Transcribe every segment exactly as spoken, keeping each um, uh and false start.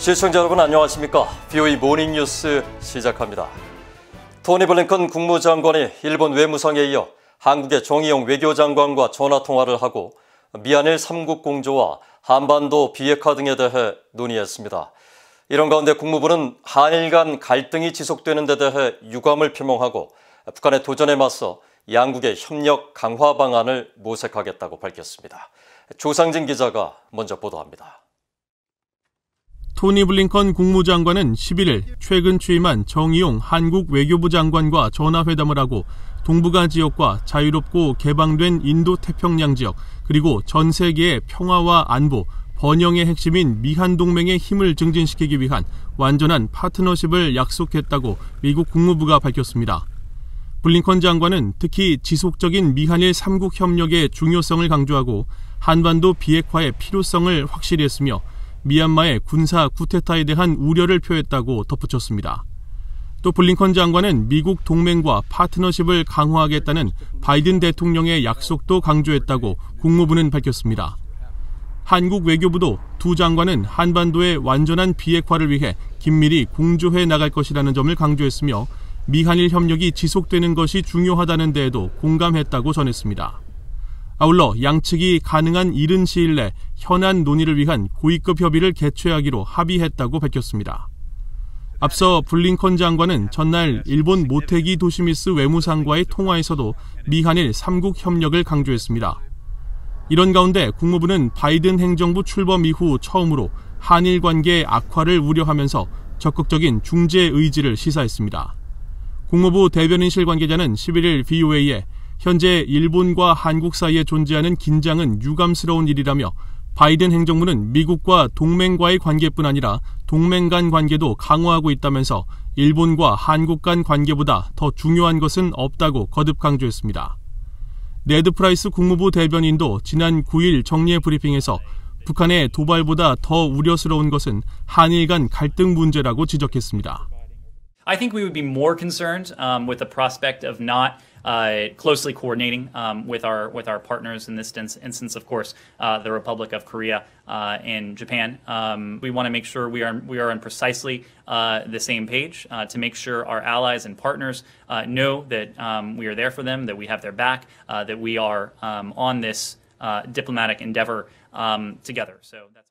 시청자 여러분 안녕하십니까? 비오이 모닝뉴스 시작합니다. 토니 블링컨 국무장관이 일본 외무성에 이어 한국의 정의용 외교장관과 전화통화를 하고 미한일 삼국 공조와 한반도 비핵화 등에 대해 논의했습니다. 이런 가운데 국무부는 한일 간 갈등이 지속되는 데 대해 유감을 표명하고 북한의 도전에 맞서 양국의 협력 강화 방안을 모색하겠다고 밝혔습니다. 조상진 기자가 먼저 보도합니다. 토니 블링컨 국무장관은 십일일 최근 취임한 정의용 한국 외교부 장관과 전화회담을 하고 동북아 지역과 자유롭고 개방된 인도태평양 지역 그리고 전 세계의 평화와 안보, 번영의 핵심인 미한 동맹의 힘을 증진시키기 위한 완전한 파트너십을 약속했다고 미국 국무부가 밝혔습니다. 블링컨 장관은 특히 지속적인 미한일 삼국 협력의 중요성을 강조하고 한반도 비핵화의 필요성을 확실히 했으며 미얀마의 군사 쿠데타에 대한 우려를 표했다고 덧붙였습니다. 또 블링컨 장관은 미국 동맹과 파트너십을 강화하겠다는 바이든 대통령의 약속도 강조했다고 국무부는 밝혔습니다. 한국 외교부도 두 장관은 한반도의 완전한 비핵화를 위해 긴밀히 공조해 나갈 것이라는 점을 강조했으며 미한일 협력이 지속되는 것이 중요하다는 데에도 공감했다고 전했습니다. 아울러 양측이 가능한 이른 시일 내 현안 논의를 위한 고위급 협의를 개최하기로 합의했다고 밝혔습니다. 앞서 블링컨 장관은 전날 일본 모테기 도시미스 외무상과의 통화에서도 미한일 삼국 협력을 강조했습니다. 이런 가운데 국무부는 바이든 행정부 출범 이후 처음으로 한일 관계 악화를 우려하면서 적극적인 중재 의지를 시사했습니다. 국무부 대변인실 관계자는 십일일 비오에이에 현재 일본과 한국 사이에 존재하는 긴장은 유감스러운 일이라며 바이든 행정부는 미국과 동맹과의 관계뿐 아니라 동맹 간 관계도 강화하고 있다면서 일본과 한국 간 관계보다 더 중요한 것은 없다고 거듭 강조했습니다. 네드 프라이스 국무부 대변인도 지난 구일 정례 브리핑에서 북한의 도발보다 더 우려스러운 것은 한일 간 갈등 문제라고 지적했습니다. I think we would be more concerned um, with the prospect of not uh, closely coordinating um, with our with our partners in this instance, of course, uh, the Republic of Korea uh, and Japan. Um, we want to make sure we are we are on precisely uh, the same page uh, to make sure our allies and partners uh, know that um, we are there for them, that we have their back, uh, that we are um, on this uh, diplomatic endeavor um, together. So that's.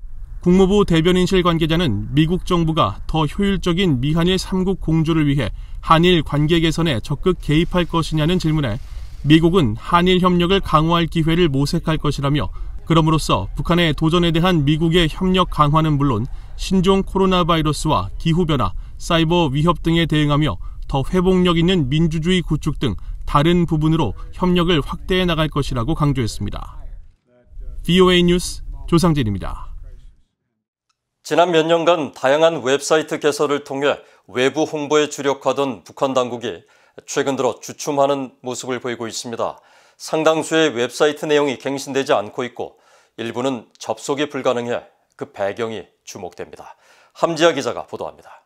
국무부 대변인실 관계자는 미국 정부가 더 효율적인 미한일 삼국 공조를 위해 한일 관계 개선에 적극 개입할 것이냐는 질문에 미국은 한일 협력을 강화할 기회를 모색할 것이라며 그럼으로써 북한의 도전에 대한 미국의 협력 강화는 물론 신종 코로나 바이러스와 기후변화, 사이버 위협 등에 대응하며 더 회복력 있는 민주주의 구축 등 다른 부분으로 협력을 확대해 나갈 것이라고 강조했습니다. 비오에이 뉴스 조상진입니다. 지난 몇 년간 다양한 웹사이트 개설을 통해 외부 홍보에 주력하던 북한 당국이 최근 들어 주춤하는 모습을 보이고 있습니다. 상당수의 웹사이트 내용이 갱신되지 않고 있고 일부는 접속이 불가능해 그 배경이 주목됩니다. 함지아 기자가 보도합니다.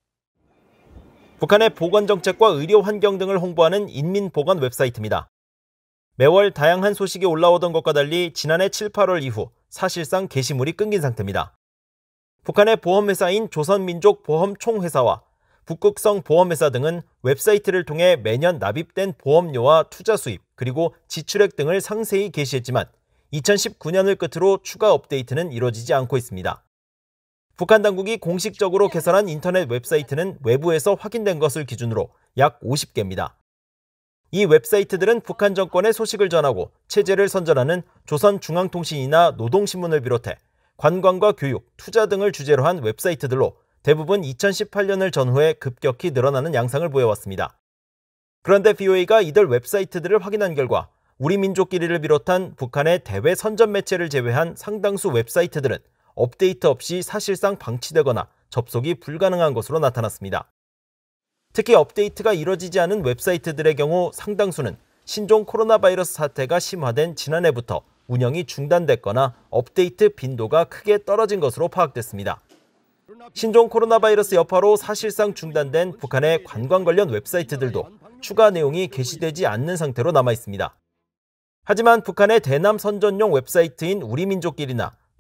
북한의 보건정책과 의료 환경 등을 홍보하는 인민보건 웹사이트입니다. 매월 다양한 소식이 올라오던 것과 달리 지난해 칠, 팔월 이후 사실상 게시물이 끊긴 상태입니다. 북한의 보험회사인 조선민족보험총회사와 북극성 보험회사 등은 웹사이트를 통해 매년 납입된 보험료와 투자 수입 그리고 지출액 등을 상세히 게시했지만 이천십구 년을 끝으로 추가 업데이트는 이루어지지 않고 있습니다. 북한 당국이 공식적으로 개설한 인터넷 웹사이트는 외부에서 확인된 것을 기준으로 약 오십 개입니다. 이 웹사이트들은 북한 정권의 소식을 전하고 체제를 선전하는 조선중앙통신이나 노동신문을 비롯해 관광과 교육, 투자 등을 주제로 한 웹사이트들로 대부분 이천십팔 년을 전후해 급격히 늘어나는 양상을 보여왔습니다. 그런데 비오에이가 이들 웹사이트들을 확인한 결과 우리 민족끼리를 비롯한 북한의 대외 선전 매체를 제외한 상당수 웹사이트들은 업데이트 없이 사실상 방치되거나 접속이 불가능한 것으로 나타났습니다. 특히 업데이트가 이뤄지지 않은 웹사이트들의 경우 상당수는 신종 코로나 바이러스 사태가 심화된 지난해부터 운영이 중단됐거나 업데이트 빈도가 크게 떨어진 것으로 파악됐습니다. 신종 코로나 바이러스 여파로 사실상 중단된 북한의 관광 관련 웹사이트들도 추가 내용이 게시되지 않는 상태로 남아 있습니다. 하지만 북한의 대남 선전용 웹사이트인 우리민족길이나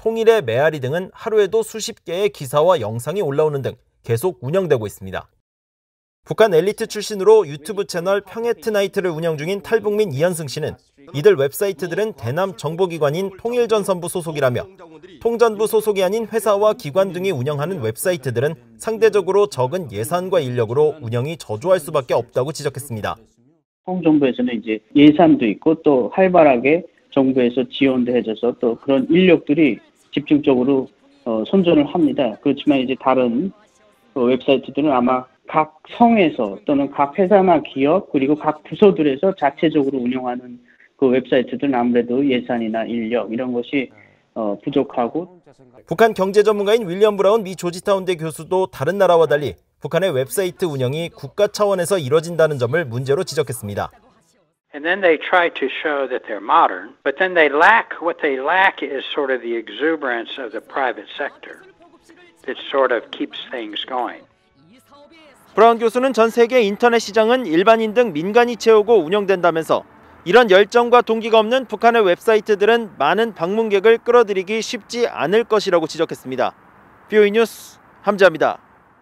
통일의 메아리 등은 하루에도 수십 개의 기사와 영상이 올라오는 등 계속 운영되고 있습니다. 북한 엘리트 출신으로 유튜브 채널 평해트나이트를 운영 중인 탈북민 이현승 씨는 이들 웹사이트들은 대남 정보기관인 통일전선부 소속이라며 통전부 소속이 아닌 회사와 기관 등이 운영하는 웹사이트들은 상대적으로 적은 예산과 인력으로 운영이 저조할 수밖에 없다고 지적했습니다. 통정부에서는 이제 예산도 있고 또 활발하게 정부에서 지원도 해줘서 또 그런 인력들이 집중적으로 어, 선전을 합니다. 그렇지만 이제 다른 어, 웹사이트들은 아마 각 성에서 또는 각 회사나 기업 그리고 각 부서들에서 자체적으로 운영하는 그 웹사이트들은 아무래도 예산이나 인력 이런 것이 어, 부족하고 북한 경제 전문가인 윌리엄 브라운 미 조지타운대 교수도 다른 나라와 달리 북한의 웹사이트 운영이 국가 차원에서 이뤄진다는 점을 문제로 지적했습니다. And then they try to show that they're modern, but then they lack, what they lack is sort of the exuberance of the private sector that sort of keeps things going. 브라운 교수는 전 세계 인터넷 시장은 일반인 등 민간이 채우고 운영된다면서 이런 열정과 동기가 없는 북한의 웹사이트들은 많은 방문객을 끌어들이기 쉽지 않을 것이라고 지적했습니다. 비오이 뉴스 함지아입니다.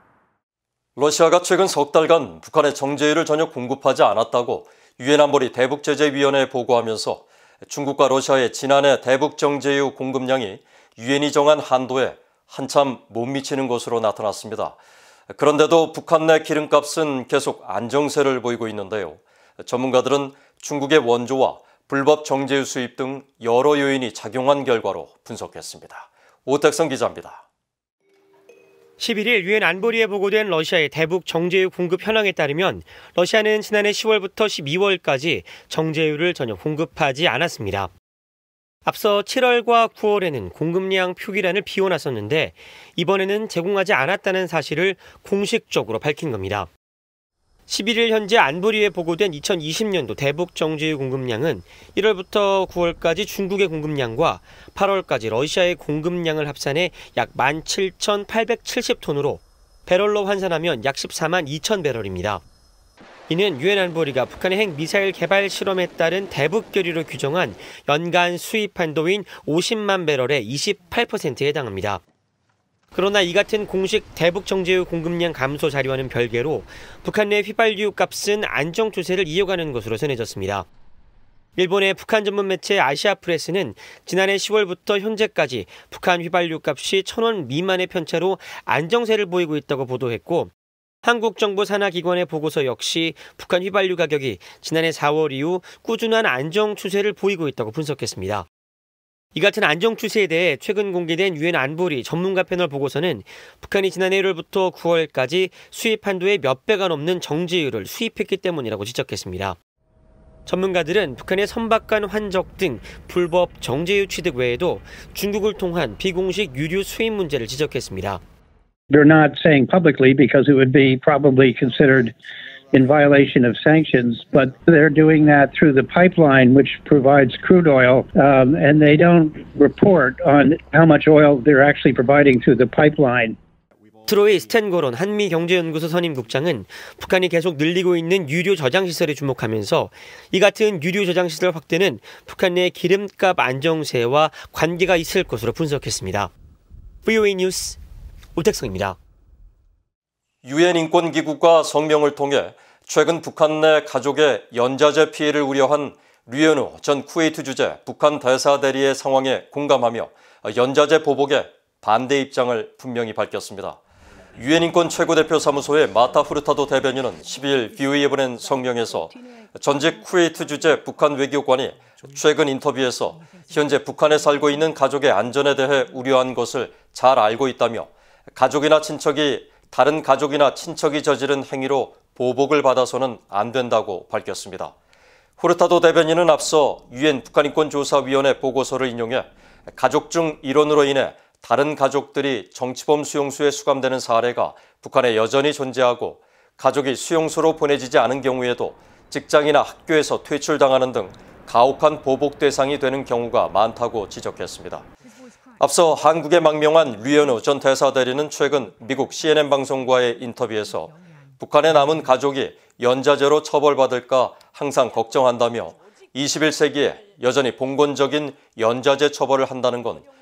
러시아가 최근 석 달간 북한의 정제유를 전혀 공급하지 않았다고 유엔 안보리 대북제재위원회에 보고하면서 중국과 러시아의 지난해 대북 정제유 공급량이 유엔이 정한 한도에 한참 못 미치는 것으로 나타났습니다. 그런데도 북한 내 기름값은 계속 안정세를 보이고 있는데요. 전문가들은 중국의 원조와 불법 정제유 수입 등 여러 요인이 작용한 결과로 분석했습니다. 오택성 기자입니다. 십일 일 유엔 안보리에 보고된 러시아의 대북 정제유 공급 현황에 따르면 러시아는 지난해 시월부터 십이월까지 정제유를 전혀 공급하지 않았습니다. 앞서 칠월과 구월에는 공급량 표기란을 비워놨었는데 이번에는 제공하지 않았다는 사실을 공식적으로 밝힌 겁니다. 십일 일 현재 안보리에 보고된 이천이십 년도 대북 정제유 공급량은 일월부터 구월까지 중국의 공급량과 팔월까지 러시아의 공급량을 합산해 약 만 칠천팔백칠십 톤으로 배럴로 환산하면 약 십사만 이천 배럴입니다. 이는 유엔 안보리가 북한의 핵미사일 개발 실험에 따른 대북 결의로 규정한 연간 수입 한도인 오십만 배럴의 이십팔 퍼센트에 해당합니다. 그러나 이 같은 공식 대북 정제유 공급량 감소 자료와는 별개로 북한 내 휘발유 값은 안정 추세를 이어가는 것으로 전해졌습니다. 일본의 북한 전문 매체 아시아프레스는 지난해 시월부터 현재까지 북한 휘발유 값이 천 원 미만의 편차로 안정세를 보이고 있다고 보도했고 한국 정부 산하기관의 보고서 역시 북한 휘발유 가격이 지난해 사월 이후 꾸준한 안정 추세를 보이고 있다고 분석했습니다. 이 같은 안정 추세에 대해 최근 공개된 유엔 안보리 전문가 패널 보고서는 북한이 지난해 일월부터 구월까지 수입 한도의 몇 배가 넘는 정제유를 수입했기 때문이라고 지적했습니다. 전문가들은 북한의 선박간 환적 등 불법 정제유 취득 외에도 중국을 통한 비공식 유류 수입 문제를 지적했습니다. They're not saying publicly because it would be probably considered in violation of sanctions, but they're doing that through the pipeline which provides crude oil, um, and they don't report on how much oil they're actually providing through the pipeline. 트로이 스탠거론 한미경제연구소 선임국장은 북한이 계속 늘리고 있는 유류 저장시설에 주목하면서 이 같은 유류 저장시설 확대는 북한 내 기름값 안정세와 관계가 있을 것으로 분석했습니다. 브이오에이 뉴스 오택성입니다. 유엔 인권기구가 성명을 통해 최근 북한 내 가족의 연좌제 피해를 우려한 류현우 전 쿠웨이트 주재 북한 대사 대리의 상황에 공감하며 연좌제 보복에 반대 입장을 분명히 밝혔습니다. 유엔 인권 최고대표 사무소의 마타 후르타도 대변인은 십이 일 비오이에 보낸 성명에서 전직 쿠웨이트 주재 북한 외교관이 최근 인터뷰에서 현재 북한에 살고 있는 가족의 안전에 대해 우려한 것을 잘 알고 있다며 가족이나 친척이 다른 가족이나 친척이 저지른 행위로 보복을 받아서는 안 된다고 밝혔습니다. 후르타도 대변인은 앞서 유엔 북한인권조사위원회 보고서를 인용해 가족 중 일원으로 인해 다른 가족들이 정치범 수용소에 수감되는 사례가 북한에 여전히 존재하고 가족이 수용소로 보내지지 않은 경우에도 직장이나 학교에서 퇴출당하는 등 가혹한 보복 대상이 되는 경우가 많다고 지적했습니다. 앞서 한국에 망명한 류현우 전 대사 대리는 최근 미국 씨엔엔 방송과의 인터뷰에서 북한에 남은 가족이 연좌제로 처벌받을까 항상 걱정한다며 이십일 세기에 여전히 봉건적인 연좌제 처벌을 한다는 건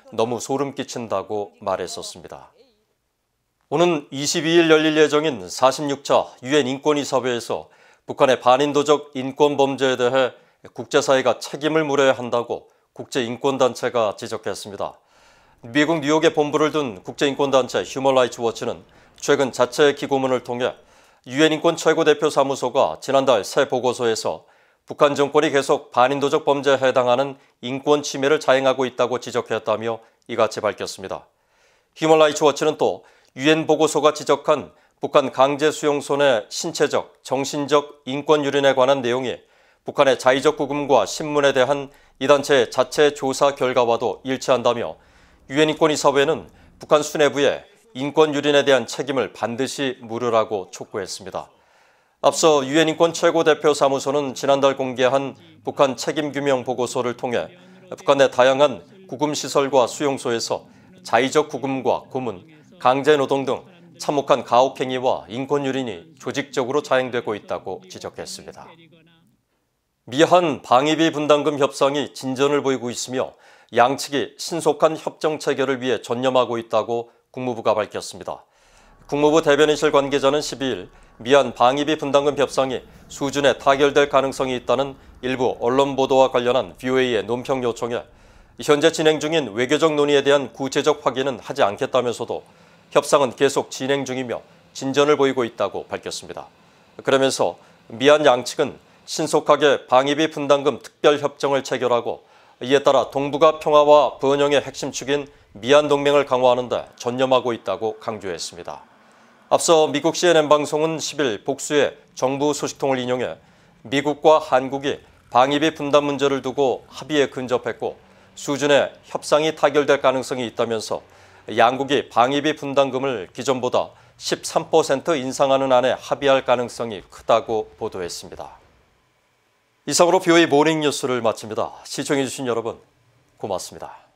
너무 소름 끼친다고 말했었습니다. 오는 이십이 일 열릴 예정인 사십육 차 유엔 인권이사회에서 북한의 반인도적 인권 범죄에 대해 국제사회가 책임을 물어야 한다고 국제인권단체가 지적했습니다. 미국 뉴욕에 본부를 둔 국제인권단체 휴먼 라이츠 워치는 최근 자체 기고문을 통해 유엔 인권 최고대표 사무소가 지난달 새 보고서에서 북한 정권이 계속 반인도적 범죄에 해당하는 인권 침해를 자행하고 있다고 지적했다며 이같이 밝혔습니다. 휴먼 라이츠 워치는 또 유엔 보고서가 지적한 북한 강제 수용소 내 신체적, 정신적 인권 유린에 관한 내용이 북한의 자의적 구금과 신문에 대한 이 단체의 자체 조사 결과와도 일치한다며 유엔 인권이사회는 북한 수뇌부에 인권 유린에 대한 책임을 반드시 물으라고 촉구했습니다. 앞서 유엔 인권 최고대표 사무소는 지난달 공개한 북한 책임규명 보고서를 통해 북한 내 다양한 구금시설과 수용소에서 자의적 구금과 고문, 강제노동 등 참혹한 가혹행위와 인권 유린이 조직적으로 자행되고 있다고 지적했습니다. 미한 방위비 분담금 협상이 진전을 보이고 있으며 양측이 신속한 협정 체결을 위해 전념하고 있다고 국무부가 밝혔습니다. 국무부 대변인실 관계자는 십이 일 미한 방위비 분담금 협상이 수준에 타결될 가능성이 있다는 일부 언론 보도와 관련한 브이오에이의 논평 요청에 현재 진행 중인 외교적 논의에 대한 구체적 확인은 하지 않겠다면서도 협상은 계속 진행 중이며 진전을 보이고 있다고 밝혔습니다. 그러면서 미한 양측은 신속하게 방위비 분담금 특별협정을 체결하고 이에 따라 동북아 평화와 번영의 핵심 축인 미한 동맹을 강화하는 데 전념하고 있다고 강조했습니다. 앞서 미국 씨엔엔 방송은 십 일 복수의 정부 소식통을 인용해 미국과 한국이 방위비 분담 문제를 두고 합의에 근접했고 수준의 협상이 타결될 가능성이 있다면서 양국이 방위비 분담금을 기존보다 십삼 퍼센트 인상하는 안에 합의할 가능성이 크다고 보도했습니다. 이상으로 브이오에이 모닝 뉴스를 마칩니다. 시청해주신 여러분 고맙습니다.